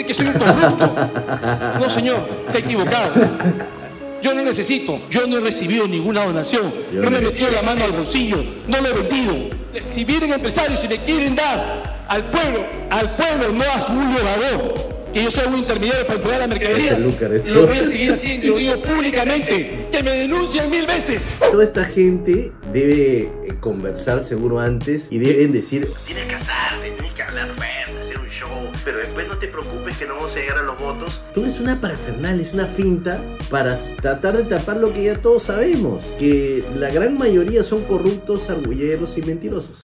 que soy un corrupto. No, señor, está equivocado. Yo no necesito, yo no he recibido ninguna donación, no me he metido la mano al bolsillo, no lo he vendido. Si vienen empresarios y le quieren dar al pueblo, no a Julio Bagó, que yo soy un intermediario para entregar la mercadería, lo voy a seguir haciendo y lo digo públicamente, que me denuncien 1000 veces. Toda esta gente debe conversar seguro antes y deben decir: tienes que casarte, tienes que hablar fuerte, hacer un show, pero después no te preocupes que no vamos a llegar a los votos. Todo es una parafernalia, es una finta para tratar de tapar lo que ya todos sabemos, que la gran mayoría son corruptos, argulleros y mentirosos.